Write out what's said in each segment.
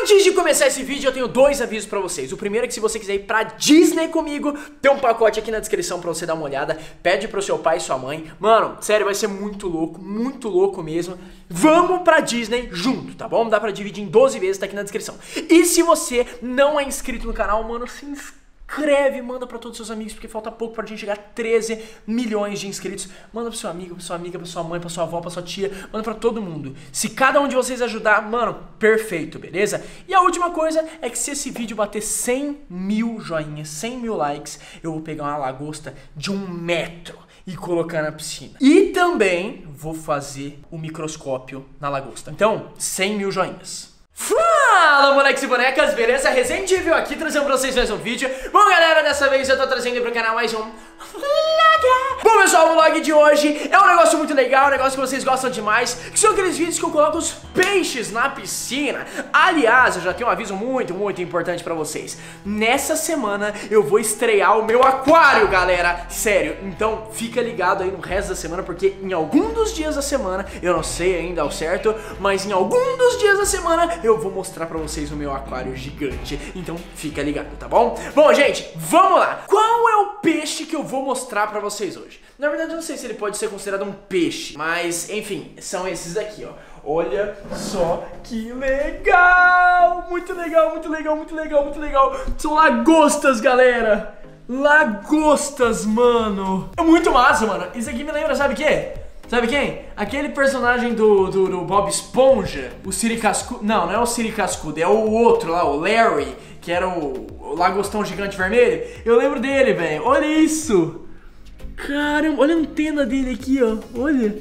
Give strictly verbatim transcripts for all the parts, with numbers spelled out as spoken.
Antes de começar esse vídeo, eu tenho dois avisos pra vocês. O primeiro é que se você quiser ir pra Disney comigo, tem um pacote aqui na descrição pra você dar uma olhada. Pede pro seu pai e sua mãe. Mano, sério, vai ser muito louco, muito louco mesmo. Vamos pra Disney junto, tá bom? Dá pra dividir em doze vezes, tá aqui na descrição. E se você não é inscrito no canal, mano, se inscreve. Escreve, manda pra todos os seus amigos, porque falta pouco pra gente chegar a treze milhões de inscritos. Manda pro seu amigo, pra sua amiga, pra sua mãe, pra sua avó, pra sua tia. Manda pra todo mundo. Se cada um de vocês ajudar, mano, perfeito, beleza? E a última coisa é que se esse vídeo bater cem mil joinhas, cem mil likes, eu vou pegar uma lagosta de um metro e colocar na piscina. E também vou fazer o microscópio na lagosta. Então, cem mil joinhas. Fala, moleques e bonecas, beleza? Resident Evil aqui, trazendo pra vocês mais um vídeo. Bom, galera, dessa vez eu tô trazendo pro canal mais um vlog. Bom, pessoal, o vlog de hoje é um negócio muito legal, um negócio que vocês gostam demais, que são aqueles vídeos que eu coloco os peixes na piscina. Aliás, eu já tenho um aviso muito, muito importante pra vocês. Nessa semana eu vou estrear o meu aquário, galera. Sério, então fica ligado aí no resto da semana, porque em algum dos dias da semana, eu não sei ainda ao certo, mas em algum dos dias da semana eu vou mostrar pra vocês o meu aquário gigante. Então fica ligado, tá bom? Bom, gente, vamos lá. Qual é o peixe que eu vou mostrar pra vocês hoje? Na verdade, eu não sei se ele pode ser considerado um peixe, mas enfim, são esses daqui, ó. Olha só que legal! Muito legal, muito legal, muito legal, muito legal. São lagostas, galera. Lagostas, mano. É muito massa, mano. Isso aqui me lembra, sabe o quê? Sabe quem? Aquele personagem do, do, do Bob Esponja, o Siri Cascudo. Não, não é o Siri Cascudo, é o outro lá, o Larry, que era o, o lagostão gigante vermelho. Eu lembro dele, velho. Olha isso! Caramba, olha a antena dele aqui, ó. Olha.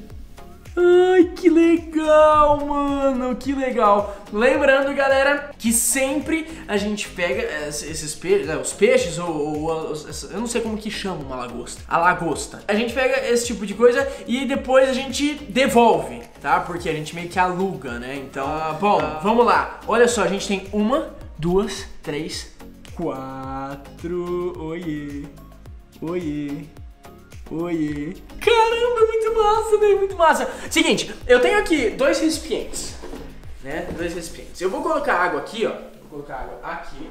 Ai, que legal, mano. Que legal. Lembrando, galera, que sempre a gente pega esses peixes, os peixes, ou, ou eu não sei como que chama uma lagosta. A lagosta. A gente pega esse tipo de coisa e depois a gente devolve, tá? Porque a gente meio que aluga, né? Então, bom, vamos lá. Olha só, a gente tem uma, duas, três, quatro. Oiê. Oiê. Oiê. Caramba, muito massa, velho, muito massa. Seguinte, eu tenho aqui dois recipientes, né, dois recipientes. Eu vou colocar água aqui, ó. Vou colocar água aqui.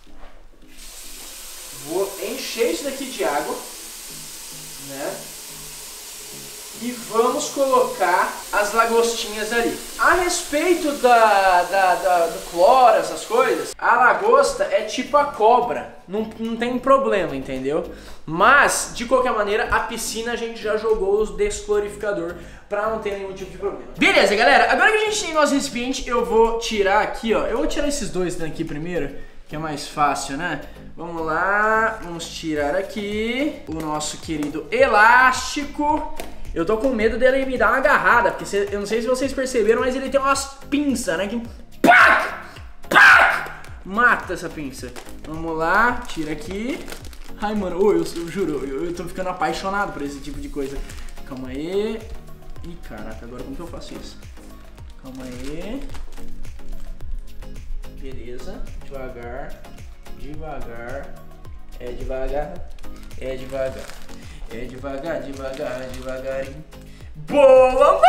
Vou encher isso daqui de água, né. E vamos colocar as lagostinhas ali. A respeito da, da, da, do cloro, essas coisas, a lagosta é tipo a cobra. Não, não tem problema, entendeu? Mas, de qualquer maneira, a piscina a gente já jogou o desclorificador pra não ter nenhum tipo de problema. Beleza, galera. Agora que a gente tem nosso recipiente, eu vou tirar aqui, ó. Eu vou tirar esses dois daqui primeiro, que é mais fácil, né? Vamos lá. Vamos tirar aqui o nosso querido elástico. Eu tô com medo dele me dar uma agarrada, porque cê, eu não sei se vocês perceberam, mas ele tem umas pinças, né? Que pac, pac, mata essa pinça. Vamos lá, tira aqui. Ai, mano, oh, eu, eu juro, eu, eu tô ficando apaixonado por esse tipo de coisa. Calma aí. Ih, caraca, agora como que eu faço isso? Calma aí. Beleza, devagar, devagar, é devagar, é devagar. É devagar, devagar, devagarinho. Boa, mano!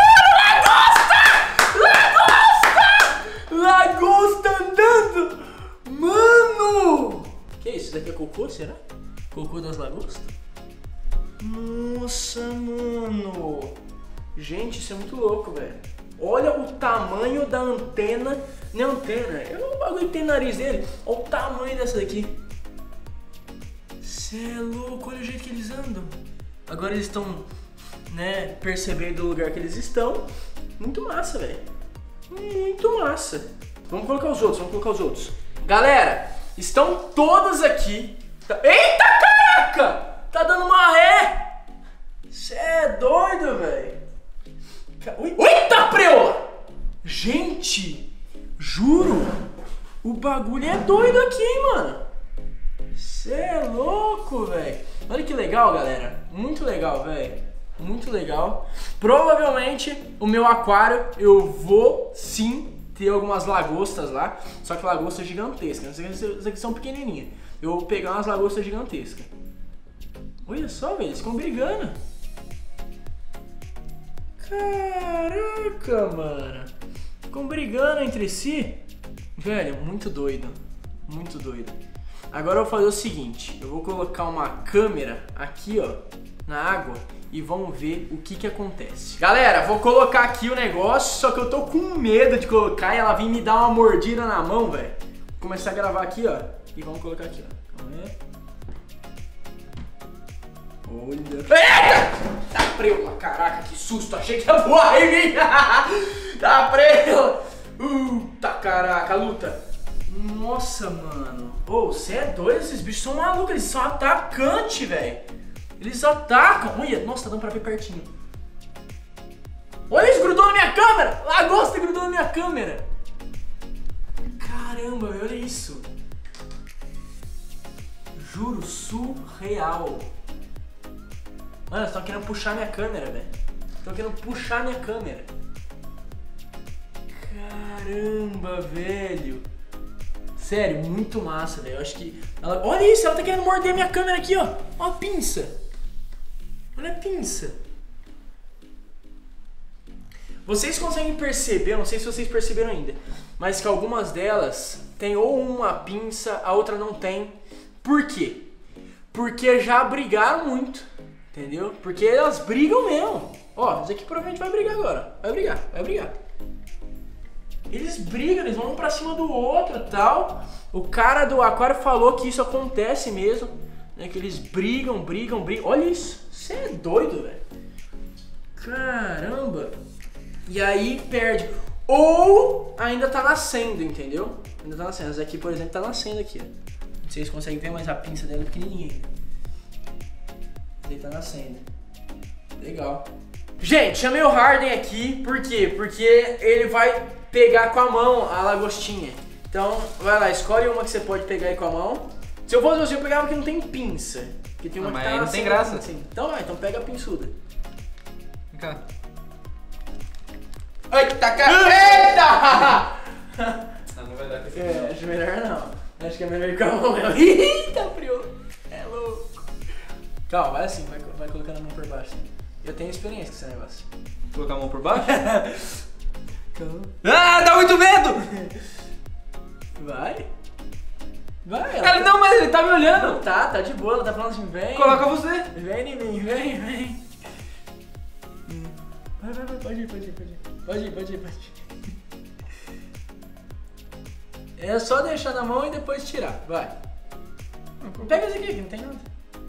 Lagosta! Lagosta! Lagosta andando! Mano! Que isso? Isso daqui é cocô, será? Cocô das lagostas? Nossa, mano! Gente, isso é muito louco, velho. Olha o tamanho da antena. Não é antena, é um bagulho que tem nariz dele. Olha o tamanho dessa daqui. Cê é louco, olha o jeito que eles andam. Agora eles estão, né, percebendo o lugar que eles estão. Muito massa, velho. Muito massa. Vamos colocar os outros, vamos colocar os outros. Galera, estão todas aqui. Eita, caraca! Tá dando uma ré! Cê é doido, velho. Eita, preola! Gente, juro, o bagulho é doido aqui, hein, mano. Cê é louco, velho. Olha que legal, galera. Muito legal, velho. Muito legal. Provavelmente o meu aquário eu vou sim ter algumas lagostas lá. Só que lagostas gigantescas. Essas aqui são pequenininhas. Eu vou pegar umas lagostas gigantescas. Olha só, velho. Eles ficam brigando. Caraca, mano. Ficam brigando entre si. Velho, muito doido. Muito doido. Agora eu vou fazer o seguinte. Eu vou colocar uma câmera aqui, ó, na água. E vamos ver o que que acontece. Galera, vou colocar aqui o negócio. Só que eu tô com medo de colocar e ela vir me dar uma mordida na mão, velho. Vou começar a gravar aqui, ó. E vamos colocar aqui, ó. Vamos ver. Olha. Eita! Tá preula. Caraca, que susto. Achei que ia voar em mim. Tá preula. Puta caraca, luta. Nossa, mano. Ô, você é doido? Esses bichos são malucos. Eles são atacantes, velho. Eles atacam. Olha, nossa, tá dando pra ver pertinho. Olha isso, grudou na minha câmera. Lagosta grudou na minha câmera. Caramba, velho, olha isso. Juro, surreal. Mano, estão querendo puxar minha câmera, velho. Estão querendo puxar minha câmera. Caramba, velho. Sério, muito massa, velho. Eu acho que... Ela... Olha isso, ela tá querendo morder minha câmera aqui, ó. Ó a pinça. Olha a pinça. Vocês conseguem perceber, não sei se vocês perceberam ainda, mas que algumas delas tem ou uma pinça, a outra não tem. Por quê? Porque já brigaram muito, entendeu? Porque elas brigam mesmo. Ó, isso aqui provavelmente vai brigar agora. Vai brigar, vai brigar. Eles brigam, eles vão um pra cima do outro e tal. O cara do aquário falou que isso acontece mesmo, né? Que eles brigam, brigam, brigam. Olha isso, você é doido, velho. Caramba. E aí perde. Ou ainda tá nascendo, entendeu? Ainda tá nascendo. Essa aqui, por exemplo, tá nascendo aqui, ó. Vocês conseguem ver, mas a pinça dela é pequenininha ainda. Ele tá nascendo. Legal. Gente, chamei o Harden aqui, por quê? Porque ele vai pegar com a mão a lagostinha. Então, vai lá, escolhe uma que você pode pegar aí com a mão. Se eu fosse você, eu pegava que não tem pinça. Porque tem uma ah, que mas tá não tem graça. Assim. Então vai, então pega a pinçuda. Vem cá. Eita, cara! Eita! Ah, não vai dar pra É, acho melhor não. Acho que é melhor ir com a mão mesmo. Eita, frio! É louco. Calma, vai assim, vai, vai colocando a mão por baixo. Eu tenho experiência com esse negócio. Colocar a mão por baixo? Ah, dá muito medo! Vai. Vai, Cara, tá... não, mas ele tá me olhando. Não tá, tá de boa, ela tá falando assim, vem. Coloca você. Vem em mim, vem, vem. Vai, vai, vai, pode ir, pode ir, pode ir. Pode ir, pode ir, pode ir. É só deixar na mão e depois tirar, vai. Pega esse aqui, que não tem nada.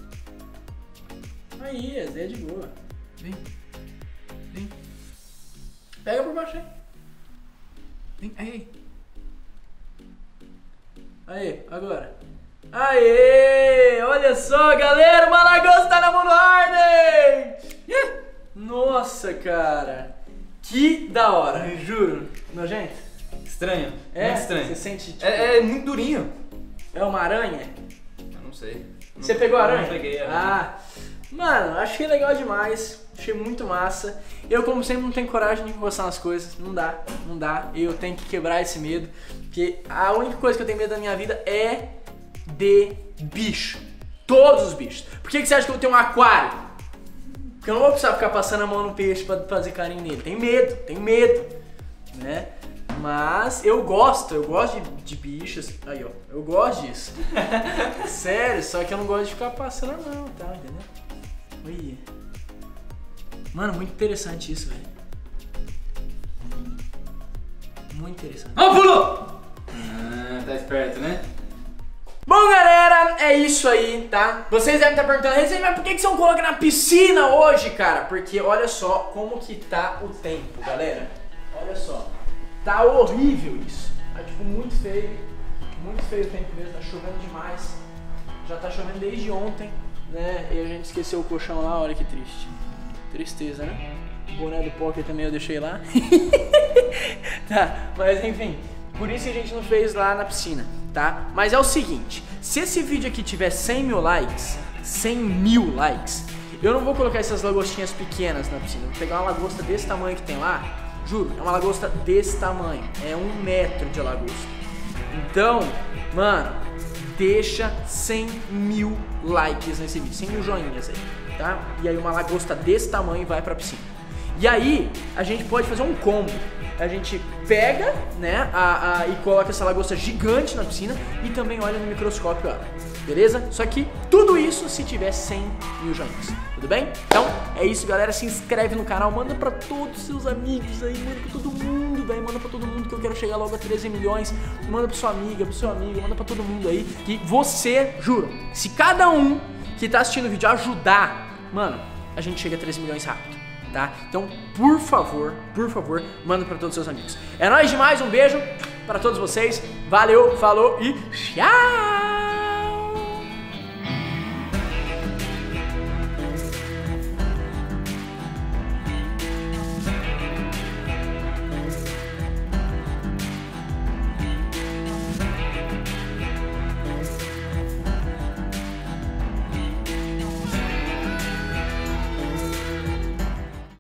Aí, essa é de boa. Vem. Vem. Pega por baixo aí. Vem, aí. Aí, agora. Aê! Olha só, galera, uma lagosta tá na mão do Harden! Nossa, cara. Que da hora, juro. Nojento? Estranho. É? Muito estranho. Você sente, tipo... É, é muito durinho. É uma aranha? Eu não sei. Você não, pegou a aranha? Não peguei a aranha. Ah, mano, achei legal demais. Achei muito massa. Eu, como sempre, não tenho coragem de encostar nas coisas. Não dá, não dá. Eu tenho que quebrar esse medo. Porque a única coisa que eu tenho medo da minha vida é de bicho. Todos os bichos. Por que, que você acha que eu tenho um aquário? Porque eu não vou precisar ficar passando a mão no peixe pra fazer carinho nele. Tenho medo, tenho medo. Né? Mas eu gosto, eu gosto de, de bichos. Aí, ó, eu gosto disso. Sério, só que eu não gosto de ficar passando a mão, tá? Entendeu? Ui. Mano, muito interessante isso, velho. Muito interessante. Ah, pulou! Ah, tá esperto, né? Bom, galera, é isso aí, tá? Vocês devem estar perguntando, mas por que, que você não coloca na piscina hoje, cara? Porque olha só como que tá o tempo, galera. Olha só. Tá horrível isso. Tá tipo muito feio. Muito feio o tempo mesmo, tá chovendo demais. Já tá chovendo desde ontem, né? E a gente esqueceu o colchão lá, olha que triste. Tristeza, né? O boné do Poker também eu deixei lá. Tá, mas enfim. Por isso que a gente não fez lá na piscina, tá? Mas é o seguinte, se esse vídeo aqui tiver cem mil likes, cem mil likes, eu não vou colocar essas lagostinhas pequenas na piscina. Vou pegar uma lagosta desse tamanho que tem lá, juro, é uma lagosta desse tamanho, é um metro de lagosta. Então, mano, deixa cem mil likes nesse vídeo, cem mil joinhas aí, tá? E aí uma lagosta desse tamanho vai pra piscina. E aí, a gente pode fazer um combo. a gente pega, né, a, a, e coloca essa lagosta gigante na piscina e também olha no microscópio ela, beleza? Só que tudo isso se tiver cem mil joinhas, tudo bem? Então é isso, galera, se inscreve no canal, manda pra todos os seus amigos aí, manda pra todo mundo, velho, manda pra todo mundo que eu quero chegar logo a treze milhões, manda pra sua amiga, pro seu amigo, manda pra todo mundo aí, que você, juro, se cada um que tá assistindo o vídeo ajudar, mano, a gente chega a treze milhões rápido, tá? Então, por favor, por favor, manda pra todos os seus amigos. É nóis demais, um beijo pra todos vocês, valeu, falou e tchau!